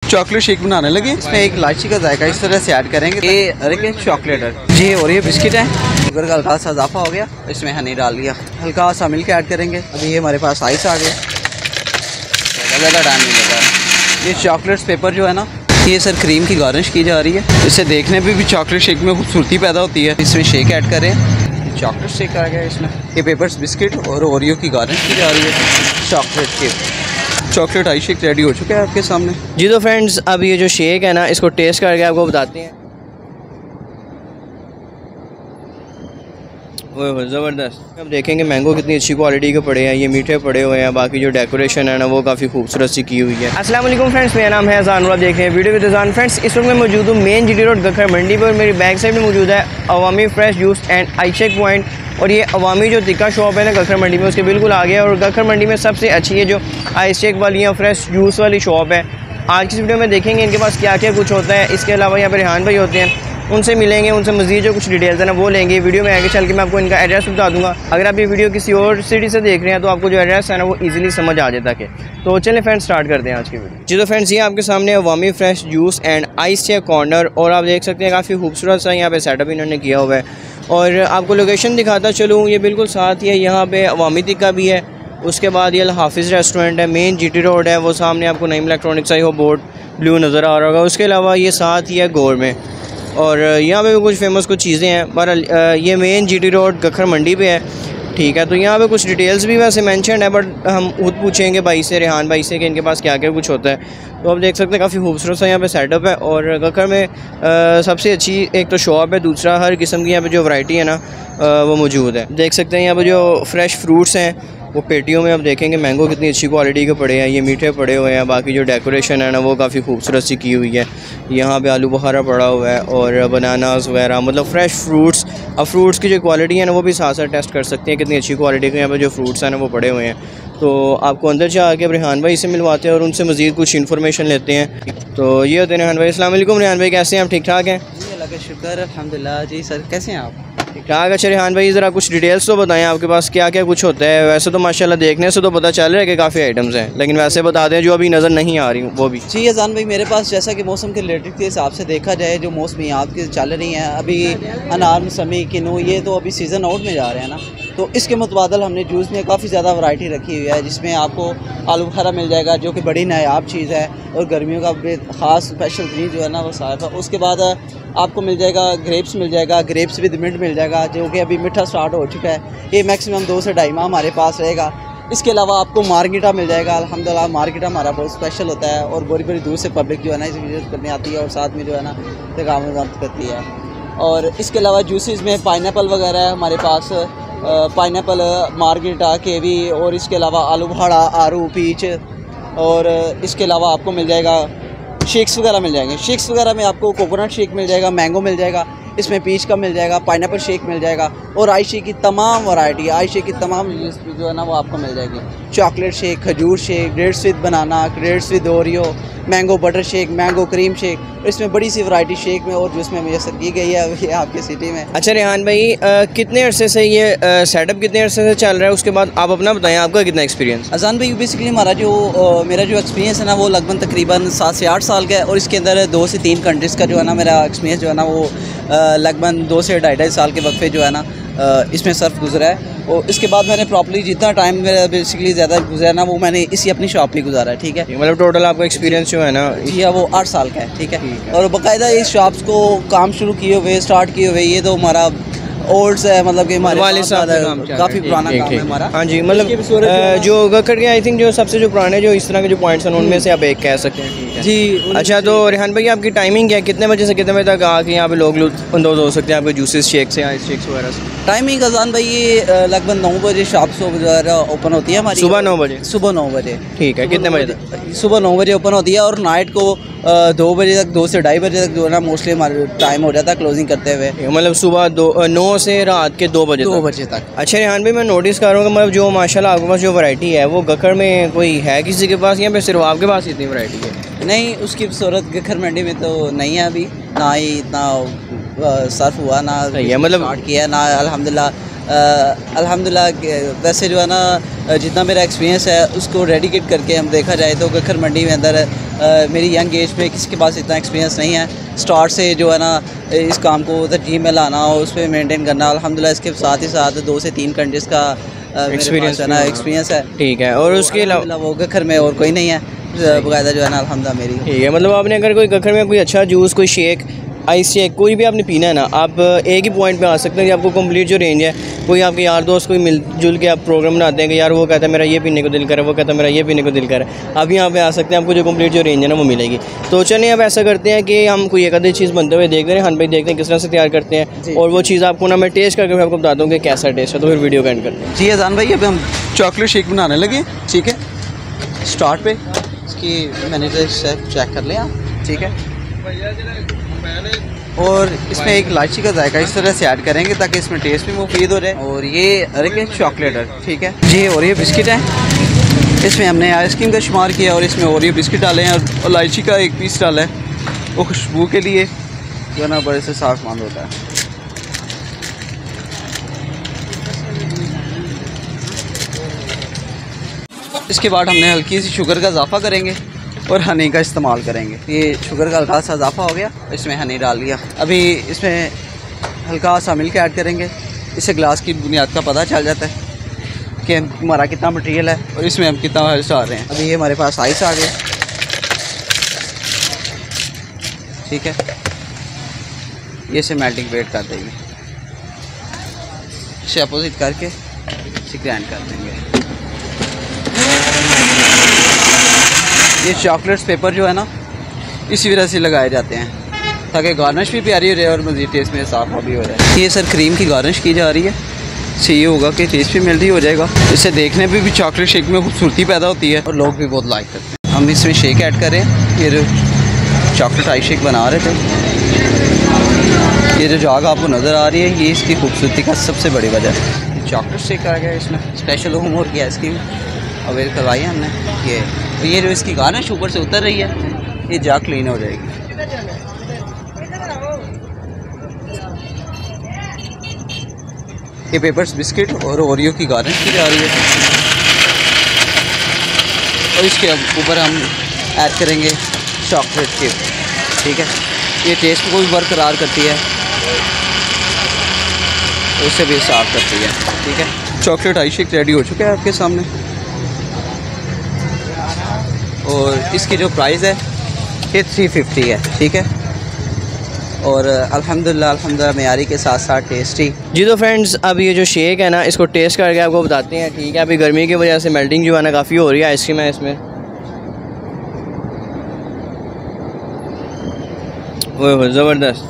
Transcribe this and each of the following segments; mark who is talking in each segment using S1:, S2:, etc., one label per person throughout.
S1: Chocolate shake बनाने लगे। इसमें एक इलायची का जायका इस तरह से ऐड करेंगे। ये अरे चॉकलेट है जी, और ये बिस्किट है। शुगर का हल्का सा इजाफा हो गया, इसमें हनी डाल दिया, हल्का सा मिल्क ऐड करेंगे। अभी ये हमारे पास आइस आ गया, ज़्यादा टाइम नहीं लगा। ये चॉकलेट्स पेपर जो है ना, ये सर क्रीम की गार्निश की जा रही है। इससे देखने पे भी चॉकलेट शेक में खूबसूरती पैदा होती है। इसमें शेक ऐड करें, चॉकलेट शेक आ गया इसमें। ये पेपर्स बिस्किट और ओरियो की गार्निश की जा रही है चॉकलेट के। चॉकलेट आई शेक रेडी हो चुका है आपके सामने
S2: जी। तो फ्रेंड्स अब ये जो शेक है ना, इसको टेस्ट करके आपको बताते हैं। वो ज़बरदस्त। अब देखेंगे मैंगो कितनी अच्छी क्वालिटी के पड़े हैं, ये मीठे पड़े हुए हैं। बाकी जो डेकोरेशन है ना वो काफ़ी खूबसूरत सी की हुई है। अस्सलाम वालेकुम फ्रेंड्स, मेरा नाम है अज़ान और आप देख रहे हैं वीडियो विद अज़ान। फ्रेंड्स इस वक्त मैं मौजूद हूँ main G T road Gakhar Mandi पर। मेरी बैक साइड में मौजूद है Awami fresh juice and ice shake point, और ये अवामी जो तिक्का शॉप है ना गखर मंडी में, उसके बिल्कुल आगे है। और गखर मंडी में सबसे अच्छी है जो आई शेक वाली या फ्रेश जूस वाली शॉप है। आज की वीडियो में देखेंगे इनके पास क्या क्या कुछ होता है। इसके अलावा यहाँ पर रेहान भाई होते हैं, उनसे मिलेंगे, उनसे मज़ीद जो कुछ डिटेल्स है ना वो लेंगे। वीडियो में आगे चल के मैं आपको इनका एड्रेस बता दूंगा। अगर आप ये वीडियो किसी और सिटी से देख रहे हैं तो आपको जो एड्रेस है ना वो इजीली समझ आ जाता है। तो चलिए फ्रेंड्स स्टार्ट करते हैं आज की वीडियो जी। तो फ्रेंड्स ये आपके सामने Awami fresh juice and ice shake corner, और आप देख सकते हैं काफ़ी खूबसूरत सा यहाँ पे सेटअप इन्होंने किया हुआ है। और आपको लोकेशन दिखाता चलूँ, ये बिल्कुल साथ ही है, यहाँ पे अवामी तिक्का भी है। उसके बाद ये हाफिज़ रेस्टोरेंट है, मेन जीटी रोड है, वो सामने आपको नईम इलेक्ट्रॉनिक्स आई हो बोर्ड ब्लू नज़र आ रहा होगा। उसके अलावा ये साथ ही है गोर में, और यहाँ पे भी कुछ फेमस कुछ चीज़ें हैं। बहरहाल ये main G T road Gakhar Mandi पे है, ठीक है। तो यहाँ पे कुछ डिटेल्स भी वैसे मेंशन है, बट हम खुद पूछेंगे भाई से, रेहान भाई से, कि इनके पास क्या क्या कुछ होता है। तो आप देख सकते हैं काफ़ी खूबसूरत सा यहाँ पे सेटअप है। और गखर में सबसे अच्छी एक तो शॉप है, दूसरा हर किस्म की यहाँ पे जो वैरायटी है ना वो मौजूद है। देख सकते हैं यहाँ पे जो फ्रेश फ्रूट्स हैं वो पेटियों में आप देखेंगे। मैंगो कितनी अच्छी क्वालिटी के पड़े हैं, ये मीठे पड़े हुए हैं। बाकी जो डेकोरेशन है ना वो काफ़ी खूबसूरत सी की हुई है। यहाँ पे आलू बुखारा पड़ा हुआ है और बनानास वगैरह, मतलब फ्रेश फ्रूट्स। अब फ्रूट्स की जो क्वालिटी है ना वो भी साथ साथ टेस्ट कर सकते हैं कितनी अच्छी क्वालिटी के यहाँ पे जो फ्रूट्स हैं ना वो पड़े हुए हैं। तो आपको अंदर जा के रेहान भाई से मिलवाते हैं और उनसे मज़ीद कुछ इन्फॉर्मेशन लेते हैं। तो ये होते हैं रेहान भाई। अस्सलाम वालेकुम रेहान भाई, कैसे हैं आप? ठीक ठाक हैं
S1: जी, अल्लाह का शुक्र अल्हम्दुलिल्लाह। जी सर, कैसे हैं आप?
S2: ठीक ठाक। अच्छा रेहान भाई ज़रा कुछ डिटेल्स तो बताएं, आपके पास क्या क्या कुछ होता है। वैसे तो माशाल्लाह देखने से तो पता चल रहा है कि काफ़ी आइटम्स हैं, लेकिन वैसे बता दें जो अभी नज़र नहीं आ रही वो भी।
S1: जी अज़ान भाई, मेरे पास जैसा कि मौसम के रिलेटेड के हिसाब से देखा जाए, जो मौसमियात की चल रही हैं अभी, अनार, मौसमी, किन्नू, ये तो अभी सीज़न आउट में जा रहे हैं ना। तो इसके मुतबादल हमने जूस में काफ़ी ज़्यादा वैरायटी रखी हुई है, जिसमें आपको आलू बुखारा मिल जाएगा जो कि बड़ी नायाब चीज़ है और गर्मियों का ख़ास स्पेशल ड्रिंक जो है ना वो साथ है। उसके बाद आपको मिल जाएगा ग्रेप्स, मिल जाएगा ग्रेप्स विद मिंट मिल जाएगा, जो कि अभी मीठा स्टार्ट हो चुका है। ये मैक्सिमम 2 से 2.5 माह हमारे पास रहेगा। इसके अलावा आपको मार्गिटा मिल जाएगा। अल्हम्दुलिल्लाह मार्गिटा हमारा बहुत स्पेशल होता है और बड़ी बड़ी दूर से पब्लिक जो है ना इसे विजिट करने आती है और साथ में जो है ना पैगाम करती है। और इसके अलावा जूसेस में पाइनएप्पल वगैरह है हमारे पास, पाइनएप्पल, मार्गिटा, केवी, और इसके अलावा आलू बुखारा, आरू, पीच, और इसके अलावा आपको मिल जाएगा शेक्स वगैरह मिल जाएंगे। शेक्स वगैरह में आपको कोकोनट शेक मिल जाएगा, मैंगो मिल जाएगा, इसमें पीच का मिल जाएगा, पाइनएप्पल शेक मिल जाएगा, और आई शेक की तमाम वैरायटी, आई शेक की तमाम जो है ना वो आपको मिल जाएगी। चॉकलेट शेक, खजूर shake, grapes with banana, grapes with Oreo, mango butter shake, mango cream shake, इसमें बड़ी सी वैरायटी शेक में और जूस में मुयसर की गई है ये आपके सिटी में।
S2: अच्छा रेहान भाई, कितने अरसे से ये सेटअप कितने अरसे से चल रहा है? उसके बाद आप अपना बताएं, आपका कितना एक्सपीरियंस?
S1: अज़ान भाई बेसिकली हमारा जो मेरा जो एक्सपीरियंस है ना वो लगभग तकरीबन 7 से 8 साल का है, और इसके अंदर 2 से 3 कंट्रीज़ का जो है ना मेरा एक्सपीरियंस जो है ना वो लगभग 2 से 2.5 साल के वक्फे जो है ना इसमें सर्फ गुजरा है। और इसके बाद मैंने प्रॉपर्ली जितना टाइम मेरा बेसिकली ज़्यादा गुजरा ना वो मैंने इसी अपनी शॉप में गुजारा है, ठीक है।
S2: मतलब टोटल आपका एक्सपीरियंस जो है ना
S1: जी हाँ वो 8 साल का है, ठीक है। और बाकायदा इस शॉप्स को काम शुरू किए हुए, स्टार्ट किए हुए, ये तो हमारा ओल्ड्स है, मतलब कि हमारे काफ़ी पुराना काम है हमारा।
S2: हाँ जी, मतलब जो गखर के आई थिंक जो सबसे जो पुराने जो इस तरह के जो पॉइंट्स हैं उनमें से आप एक कह सकते हैं
S1: जी।
S2: अच्छा तो रेहान भाई आपकी टाइमिंग क्या है, कितने बजे से कितने बजे तक आके यहाँ पे लोग लुत्फ़अंदोज़ हो सकते हैं आपके जूसेस शेक से, आइस शेक्स वगैरह से?
S1: टाइमिंग अज़ान भाई ये लगभग 9 बजे शॉप वगैरह ओपन होती है हमारी।
S2: सुबह 9 बजे?
S1: सुबह 9 बजे,
S2: ठीक है। कितने बजे तक?
S1: सुबह 9 बजे ओपन होती है, और नाइट को 2 बजे तक, 2 से 2.5 बजे तक जो है ना मोस्टली हमारा टाइम हो जाता है क्लोजिंग करते हुए।
S2: मतलब सुबह 9 से रात के 2 बजे तक। अच्छा रेहान भाई, मैं नोटिस कर रहा हूँ कि मतलब जो माशाल्लाह आपके पास जो वैरायटी है वो गखर में कोई है किसी के पास, या फिर सिर्फ आपके पास इतनी वैरायटी है?
S1: नहीं, उसकी सूरत गखर मंडी में तो नहीं है अभी, ना ही इतना सर्फ हुआ, ना
S2: मतलब
S1: स्टार्ट किया, ना अल्हम्दुलिल्लाह। वैसे जो है ना जितना मेरा एक्सपीरियंस है उसको डेडिकेट करके हम देखा जाए तो गखर मंडी में अंदर मेरी यंग एज में किसी के पास इतना एक्सपीरियंस नहीं है। स्टार्ट से जो है ना इस काम को तरजीह में लाना और उस पर मेनटेन करना, अल्हम्दुलिल्लाह इसके साथ ही साथ 2 से 3 कंट्रीज़ का एक्सपीरियंस है ना, एक्सपीरियंस है।
S2: ठीक है। और उसके अलावा
S1: वो गखर में और कोई नहीं है, बकायदा जो है ना अल्हम्दुलिल्लाह मेरी।
S2: ठीक है, मतलब आपने अगर कोई गखर में कोई अच्छा जूस, कोई शेक, आइस शेक, कोई भी आपने पीना है ना, आप एक ही पॉइंट पे आ सकते हैं कि आपको कंप्लीट जो रेंज है, कोई आपके यार दोस्त कोई मिलजुल के आप प्रोग्राम बनाते हैं कि यार वो कहता है मेरा ये पीने को दिल करे, वो कहता है मेरा ये पीने को दिल करे, आप यहाँ पे आ सकते हैं, आपको जो कंप्लीट जो रेंज है ना वो मिलेगी। तो चलिए अब ऐसा करते हैं कि हम कोई एक आधी चीज़ बनते हुए देख रहे हैं, भाई देखते हैं किस तरह से तैयार करते हैं, और वो चीज़ आपको ना मैं टेस्ट करके मैं आपको बताता हूँ कि कैसा टेस्ट है। तो फिर वीडियो का एंड करते हैं।
S1: जी अजान भाई, अभी हम चॉकलेट शेक बनाने लगे। ठीक है, स्टार्ट पे इसकी मैंने चेक कर लिया। ठीक है, और इसमें एक इलायची का जायका इस तरह से ऐड करेंगे ताकि इसमें टेस्ट भी मुफीद हो जाए। और ये अरे चॉकलेट है। ठीक है जी, और ये बिस्किट है, इसमें हमने आइसक्रीम का शुमार किया और इसमें ओरियो बिस्किट डाले हैं और इलायची का एक पीस डाला है, वो खुशबू के लिए जो है ना बड़े से साफमंद होता है। इसके बाद हमने हल्की सी शुगर का इजाफा करेंगे और हनी का इस्तेमाल करेंगे। ये शुगर का हल्का सा इजाफा हो गया, इसमें हनी डाल दिया। अभी इसमें हल्का सा मिल्क ऐड करेंगे, इससे ग्लास की बुनियाद का पता चल जाता है कि हमारा कितना मटेरियल है और इसमें हम कितना आइस डाल रहे हैं। अभी ये हमारे पास आइस आ गया। ठीक है, ये इसे मेल्टिंग वेट कर देंगे, इसे अपोजिट करके इसे ग्राइंड कर देंगे। ये चॉकलेट्स पेपर जो है ना इसी वजह से लगाए जाते हैं ताकि गार्निश भी प्यारी हो जाए और मज़ीद टेस्ट में इजाफा भी हो जाए। ये सर क्रीम की गार्निश की जा रही है, इससे ये होगा कि टेस्ट भी मिल्टी हो जाएगा, इससे देखने में भी चॉकलेट शेक में खूबसूरती पैदा होती है और लोग भी बहुत लाइक करते हैं। हम इसमें शेक ऐड करें, ये जो चॉकलेट आइस शेक बना रहे थे, ये जो जाग आपको नज़र आ रही है, ये इसकी खूबसूरती का सबसे बड़ी वजह है। चॉकलेट शेक आ गया, इसमें स्पेशल होमवर्क की आइसक्रीम अवेल करवाई है हमने। ये जो इसकी गार्निश ऊपर से उतर रही है, ये जाग क्लीन हो जाएगी। ये पेपर्स बिस्किट और ओरियो की गार्निश की जा रही है और इसके ऊपर हम ऐड करेंगे चॉकलेट चिप। ठीक है, ये टेस्ट को भी बरकरार करती है और इससे भी साफ करती है। ठीक है, चॉकलेट आइस शेक रेडी हो चुका है आपके सामने और इसकी जो प्राइस है ये 350 है। ठीक है, और अल्हम्दुलिल्लाह मेयारी के साथ साथ टेस्टी।
S2: जी तो फ्रेंड्स, अब ये जो शेक है ना इसको टेस्ट करके आपको बताते हैं। ठीक है, अभी गर्मी की वजह से मेल्टिंग जो है ना काफ़ी हो रही है, आइसक्रीम है इसमें। ओह ज़बरदस्त।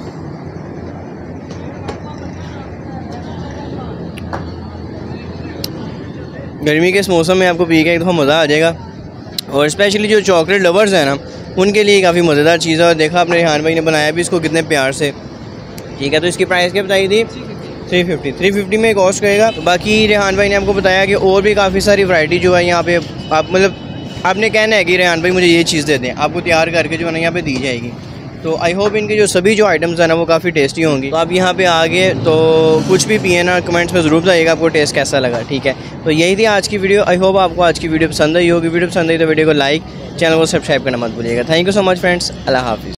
S2: गर्मी के इस मौसम में आपको पी के एक दफ़ा मज़ा आ जाएगा और स्पेशली जो चॉकलेट लवर्स हैं ना उनके लिए काफ़ी मज़ेदार चीज़ है। और देखा आपने रेहान भाई ने बनाया भी इसको कितने प्यार से। ठीक है, तो इसकी प्राइस क्या बताई थी? 350 में कॉस्ट करेगा। बाकी रेहान भाई ने आपको बताया कि और भी काफ़ी सारी वैरायटी जो है यहाँ पे आप मतलब आपने कहना है कि रेहान भाई मुझे ये चीज़ दे दें, आपको तैयार करके जो है ना यहाँ पे दी जाएगी। तो आई होप इनके जो सभी जो आइटम्स हैं ना वो काफ़ी टेस्टी होंगी। तो आप यहाँ पे आ गए तो कुछ भी पिए ना, कमेंट्स में ज़रूर बताइएगा आपको टेस्ट कैसा लगा। ठीक है, तो यही थी आज की वीडियो। आई होप आपको आज की वीडियो पसंद आई होगी। वीडियो पसंद आई तो वीडियो को लाइक, चैनल को सब्सक्राइब करना मत भूलिएगा। Thank you so much friends, अल्लाह हाफिज़।